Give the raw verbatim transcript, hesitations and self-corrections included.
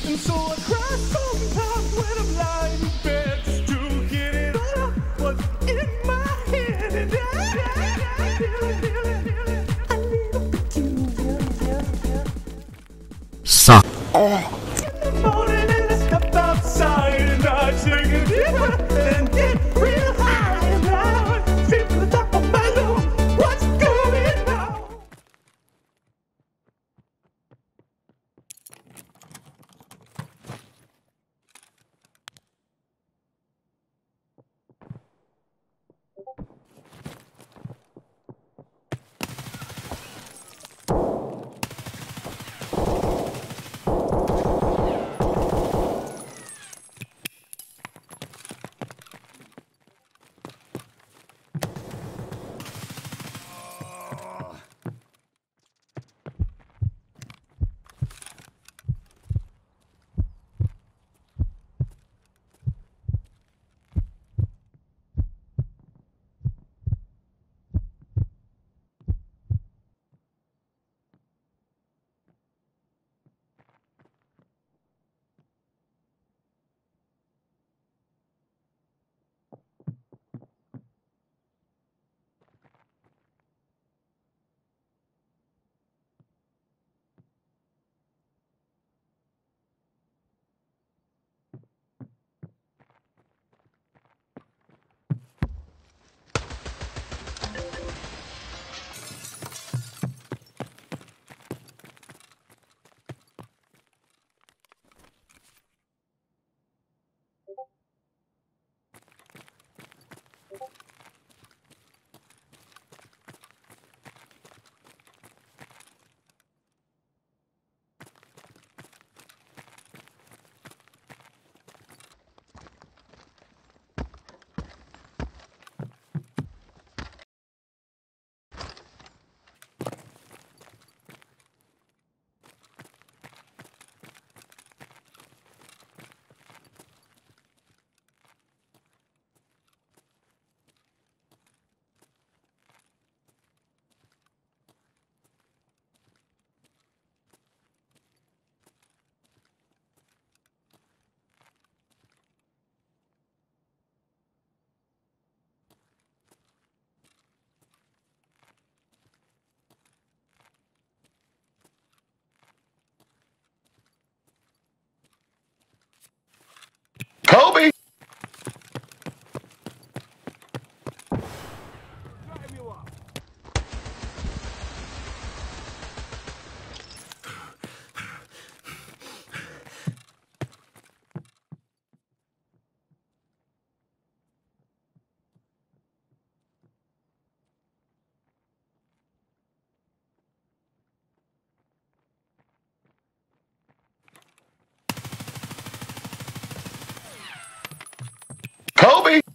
And so I cry sometimes when I'm lying in bed just to get it all out what's in my head. And I, I, I feel it, feel it, feel it. A little peculiar. Suck. In the morning and I step outside and I take a deep breath and get real high. And I feel the top of my lungs. What's going on? Kobe! Kobe!